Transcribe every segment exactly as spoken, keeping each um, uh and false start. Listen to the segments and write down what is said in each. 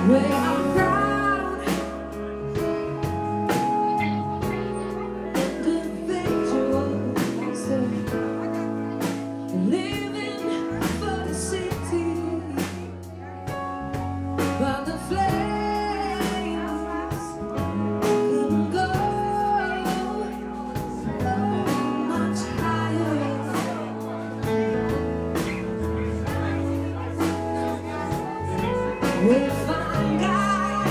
Where I'm proud, individuals living for the city, but the flames can go much higher. We'll find God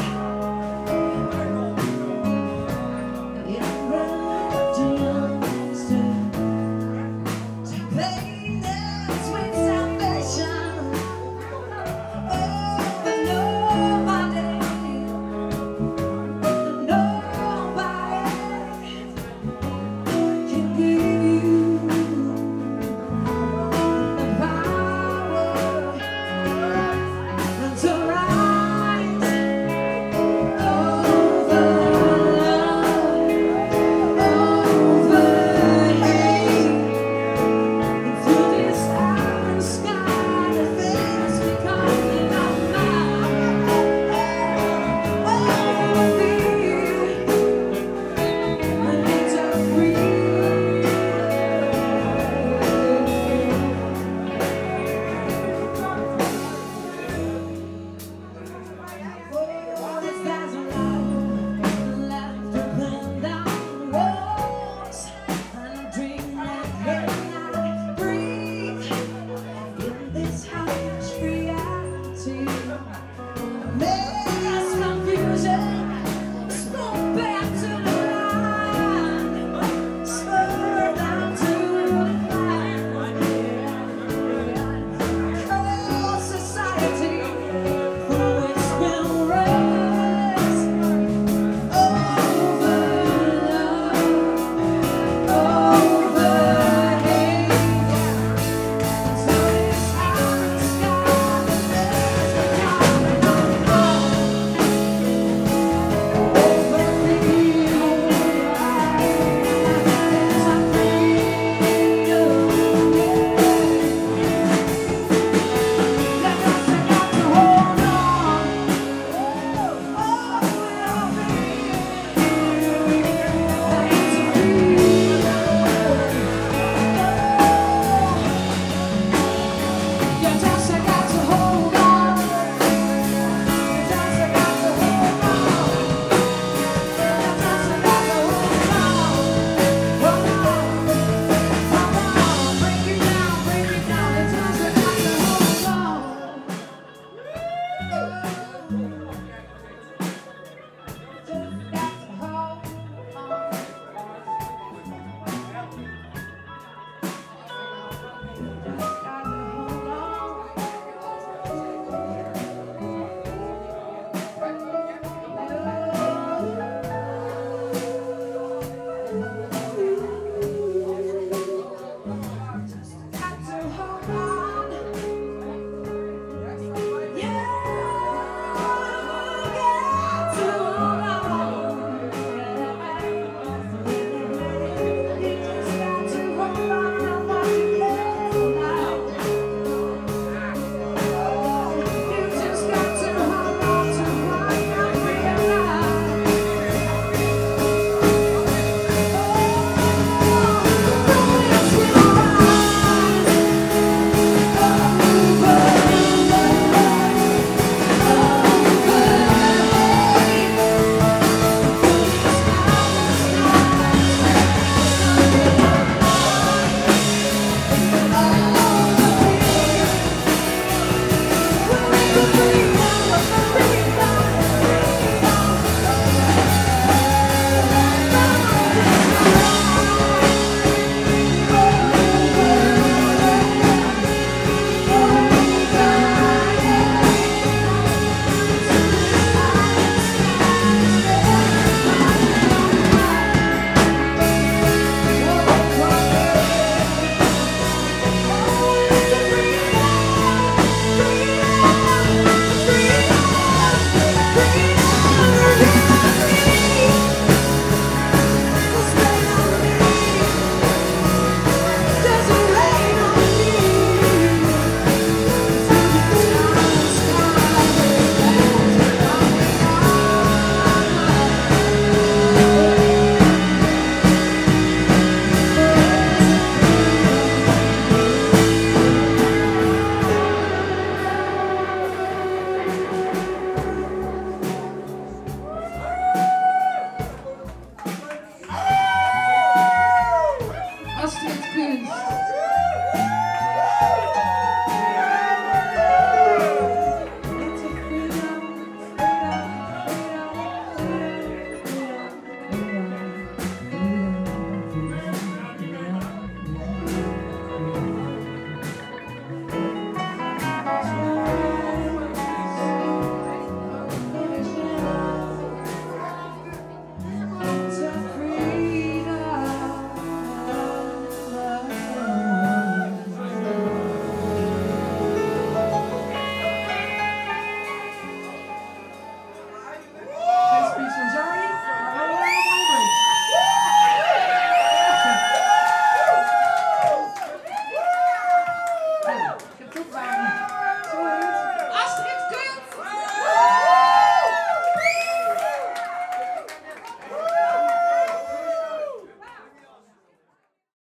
in religions to paint us with salvation. Oh, but nobody, nobody can give you the power to rise over love, over hate, through this iron sky. The things we call in our mind. Oh, we need to breathe. Oh, this thousand lives left to burn down walls, and a dream that cannot breathe in this harsh reality. Mass confusion, spoke back to the line, spurred down to the line. Cold society for which we'll rise over love, over hate, to this iron sky. The things we call in our mind. Over evil, there's a freedom. That doesn't got to hold on. Oh, we're all free. There's a freedom. You just got to hold on. You just got to hold on. You just got to hold on. Hold on. Hold on. Break it down, break it down. You just got to hold on.